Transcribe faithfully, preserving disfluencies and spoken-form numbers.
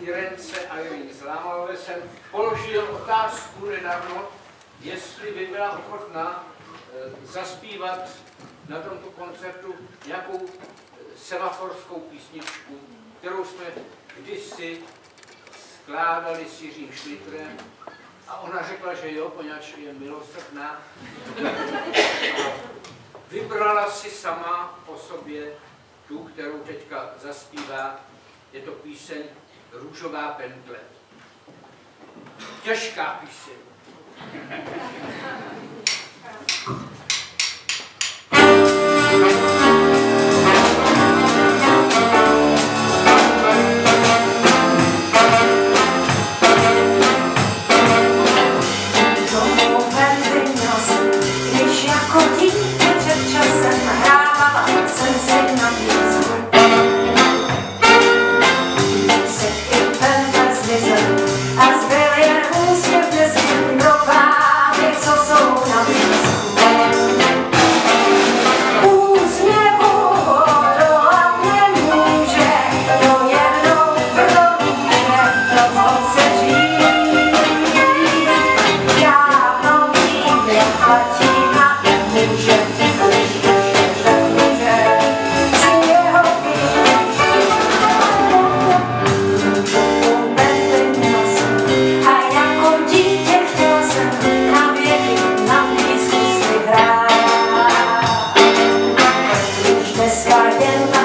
Irence a Irene Zlámalové jsem položil otázku nedávno, jestli by byla ochotná e, zaspívat na tomto koncertu nějakou semaforskou písničku, kterou jsme kdysi skládali s Jiřím Šlitrem. A ona řekla, že jo, poněvadž je milosrdná. Vybrala si sama o sobě tu, kterou teďka zaspívá. Je to píseň Růžová pentle. Těžká píseň. Again.